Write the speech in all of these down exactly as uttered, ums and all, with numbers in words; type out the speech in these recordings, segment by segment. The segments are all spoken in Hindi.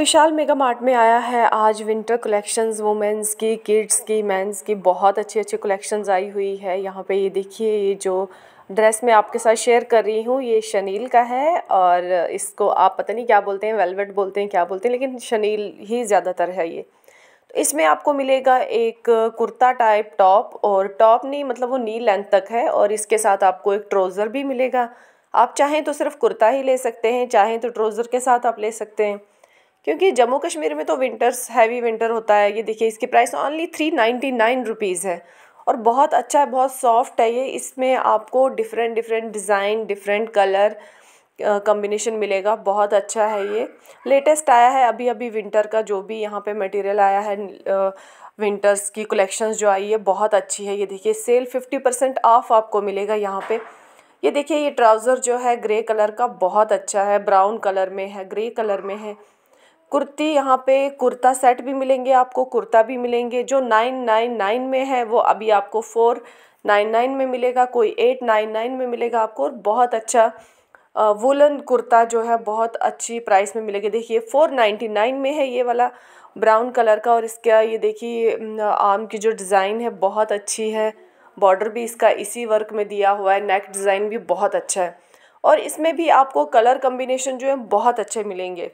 विशाल मेगा मार्ट में आया है आज विंटर कलेक्शंस, वुमेंस की, किड्स की, मेंस की बहुत अच्छी अच्छी कलेक्शंस आई हुई है। यहाँ पे ये देखिए, ये जो ड्रेस मैं आपके साथ शेयर कर रही हूँ ये शनील का है और इसको आप पता नहीं क्या बोलते हैं, वेलवेट बोलते हैं, क्या बोलते हैं, लेकिन शनील ही ज़्यादातर है ये। तो इसमें आपको मिलेगा एक कुर्ता टाइप टॉप, और टॉप नहीं मतलब वो नी लेंथ तक है, और इसके साथ आपको एक ट्राउज़र भी मिलेगा। आप चाहें तो सिर्फ कुर्ता ही ले सकते हैं, चाहें तो ट्राउज़र के साथ आप ले सकते हैं, क्योंकि जम्मू कश्मीर में तो विंटर्स हैवी विंटर होता है। ये देखिए, इसकी price only three ninety nine rupees है और बहुत अच्छा है, बहुत सॉफ्ट है ये। इसमें आपको different different design, different colour combination मिलेगा। बहुत अच्छा है ये, लेटेस्ट आया है अभी अभी विंटर का जो भी यहाँ पे मटेरियल आया है, विंटर्स की कलेक्शंस जो आई है बहुत अच्छी है। ये देखिए, सेल फिफ्टी परसेंट ऑफ आपको मिलेगा यहाँ पे। ये देखिए, ये ट्राउज़र जो है ग्रे कलर का बहुत अच्छा है, ब्राउन कलर में है, ग्रे कलर में है। कुर्ती यहाँ पे कुर्ता सेट भी मिलेंगे आपको, कुर्ता भी मिलेंगे। जो नाइन नाइन नाइन में है वो अभी आपको फोर नाइन नाइन में मिलेगा, कोई एट नाइन नाइन में मिलेगा आपको। और बहुत अच्छा वुलन कुर्ता जो है बहुत अच्छी प्राइस में मिलेगा। देखिए, फोर नाइन्टी नाइन में है ये वाला ब्राउन कलर का, और इसका ये देखिए आर्म की जो डिज़ाइन है बहुत अच्छी है। बॉर्डर भी इसका इसी वर्क में दिया हुआ है, नेक डिज़ाइन भी बहुत अच्छा है, और इसमें भी आपको कलर कम्बिनेशन जो है बहुत अच्छे मिलेंगे।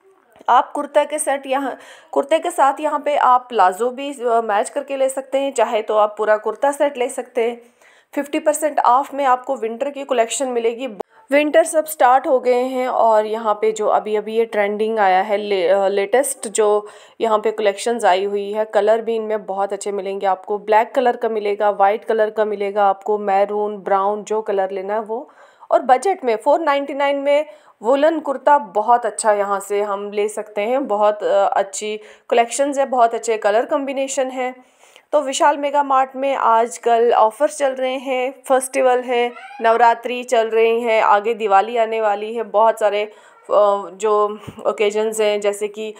आप कुर्ता के सेट यहाँ कुर्ते के साथ यहाँ पे आप प्लाज़ो भी मैच करके ले सकते हैं, चाहे तो आप पूरा कुर्ता सेट ले सकते हैं। फिफ्टी परसेंट ऑफ में आपको विंटर की कलेक्शन मिलेगी। विंटर सब स्टार्ट हो गए हैं और यहाँ पे जो अभी अभी ये ट्रेंडिंग आया है, ले, लेटेस्ट जो यहाँ पे कलेक्शंस आई हुई है, कलर भी इनमें बहुत अच्छे मिलेंगे आपको। ब्लैक कलर का मिलेगा, वाइट कलर का मिलेगा आपको, मैरून, ब्राउन, जो कलर लेना है वो। और बजट में फोर नाइन्टी नाइन में वुलन कुर्ता बहुत अच्छा यहाँ से हम ले सकते हैं। बहुत अच्छी कलेक्शंस है, बहुत अच्छे कलर कम्बिनेशन है। तो विशाल मेगा मार्ट में आजकल ऑफ़र्स चल रहे हैं, फेस्टिवल है, नवरात्रि चल रही हैं, आगे दिवाली आने वाली है। बहुत सारे जो ओकेजन्स हैं, जैसे कि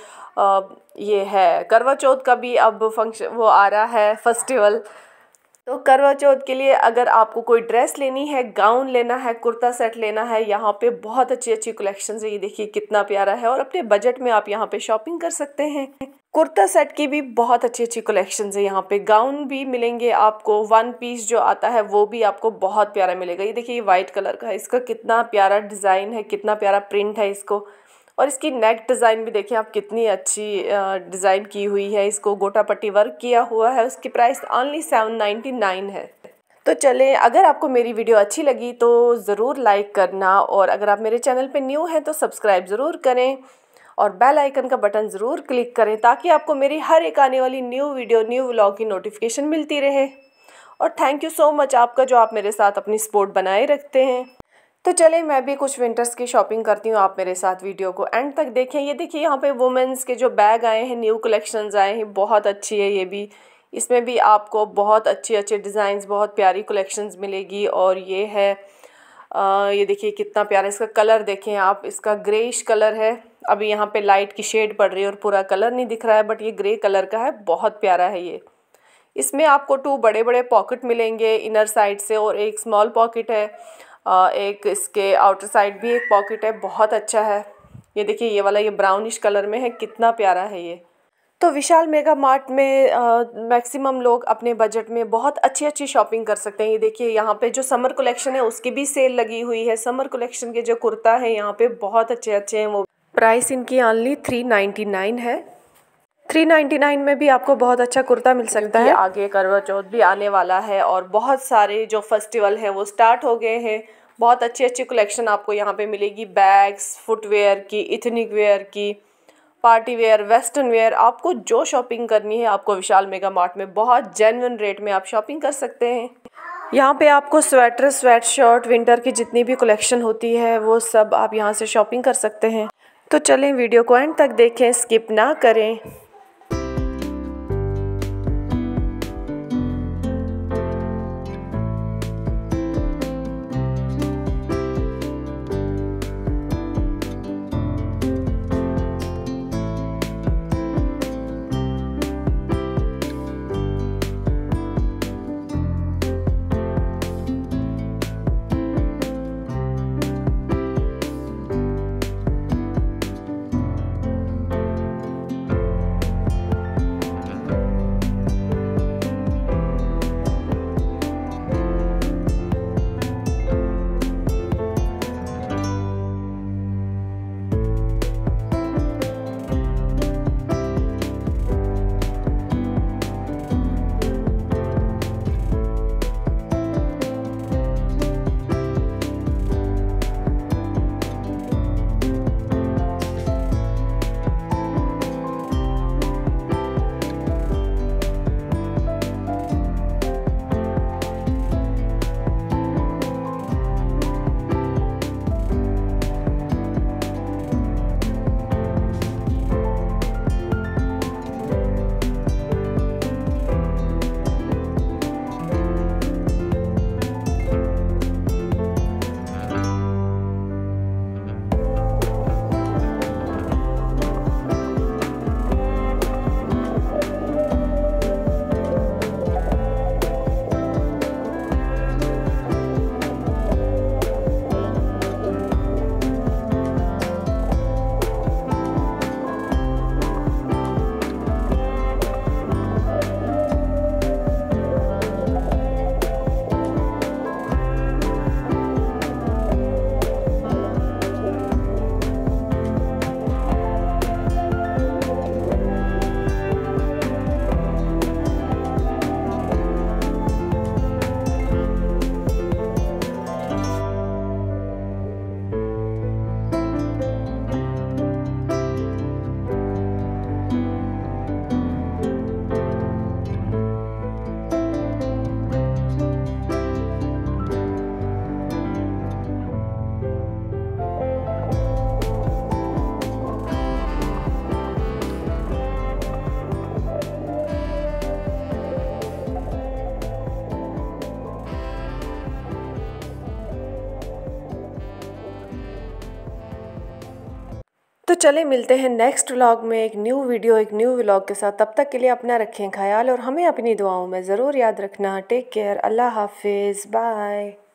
ये है करवा चौथ का भी अब फंक्शन वो आ रहा है फेस्टिवल। तो करवा चौथ के लिए अगर आपको कोई ड्रेस लेनी है, गाउन लेना है, कुर्ता सेट लेना है, यहाँ पे बहुत अच्छी अच्छी कलेक्शंस है। ये देखिए कितना प्यारा है, और अपने बजट में आप यहाँ पे शॉपिंग कर सकते हैं। कुर्ता सेट की भी बहुत अच्छी अच्छी कलेक्शंस है यहाँ पे। गाउन भी मिलेंगे आपको, वन पीस जो आता है वो भी आपको बहुत प्यारा मिलेगा। ये देखिए, ये वाइट कलर का है, इसका कितना प्यारा डिज़ाइन है, कितना प्यारा प्रिंट है इसको। और इसकी नेक डिज़ाइन भी देखिए आप, कितनी अच्छी डिज़ाइन की हुई है, इसको गोटा पट्टी वर्क किया हुआ है। उसकी price only seven ninety nine है। तो चलें, अगर आपको मेरी वीडियो अच्छी लगी तो ज़रूर लाइक करना, और अगर आप मेरे चैनल पे न्यू हैं तो सब्सक्राइब ज़रूर करें और बेल आइकन का बटन ज़रूर क्लिक करें, ताकि आपको मेरी हर एक आने वाली न्यू वीडियो, न्यू व्लॉग की नोटिफिकेशन मिलती रहे। और थैंक यू सो मच आपका, जो आप मेरे साथ अपनी सपोर्ट बनाए रखते हैं। तो चलें, मैं भी कुछ विंटर्स की शॉपिंग करती हूँ, आप मेरे साथ वीडियो को एंड तक देखें। ये देखिए, यहाँ पे वुमेंस के जो बैग आए हैं, न्यू कलेक्शंस आए हैं, बहुत अच्छी है ये भी। इसमें भी आपको बहुत अच्छे अच्छे डिज़ाइंस, बहुत प्यारी कलेक्शंस मिलेगी। और ये है आ, ये देखिए कितना प्यारा, इसका कलर देखें आप, इसका ग्रेइश कलर है। अभी यहाँ पे लाइट की शेड पड़ रही है और पूरा कलर नहीं दिख रहा है, बट ये ग्रे कलर का है, बहुत प्यारा है ये। इसमें आपको टू बड़े बड़े पॉकेट मिलेंगे इनर साइड से, और एक स्मॉल पॉकेट है, एक इसके आउटर साइड भी एक पॉकेट है, बहुत अच्छा है। ये देखिए, ये वाला ये ब्राउनिश कलर में है, कितना प्यारा है ये। तो विशाल मेगा मार्ट में मैक्सिमम लोग अपने बजट में बहुत अच्छी अच्छी शॉपिंग कर सकते हैं। ये देखिए, यहाँ पे जो समर कलेक्शन है उसकी भी सेल लगी हुई है। समर कलेक्शन के जो कुर्ता है यहाँ पे बहुत अच्छे अच्छे हैं, वो प्राइस इनकी ओनली थ्री नाइन्टी नाइन है। थ्री नाइन्टी नाइन में भी आपको बहुत अच्छा कुर्ता मिल सकता है। आगे करवा चौथ भी आने वाला है और बहुत सारे जो फेस्टिवल हैं वो स्टार्ट हो गए हैं। बहुत अच्छी अच्छी कलेक्शन आपको यहाँ पे मिलेगी, बैग्स, फुटवेयर की, इथनिक वेयर की, पार्टी वेयर, वेस्टर्न वेयर। आपको जो शॉपिंग करनी है आपको विशाल मेगा मार्ट में बहुत जेन्युइन रेट में आप शॉपिंग कर सकते हैं। यहाँ पे आपको स्वेटर, स्वेट शर्ट, विंटर की जितनी भी कलेक्शन होती है वो सब आप यहाँ से शॉपिंग कर सकते हैं। तो चलें, वीडियो को एंड तक देखें, स्किप ना करें। चले मिलते हैं नेक्स्ट व्लॉग में एक न्यू वीडियो एक न्यू व्लॉग के साथ। तब तक के लिए अपना रखें ख्याल और हमें अपनी दुआओं में ज़रूर याद रखना। टेक केयर, अल्लाह हाफिज़, बाय।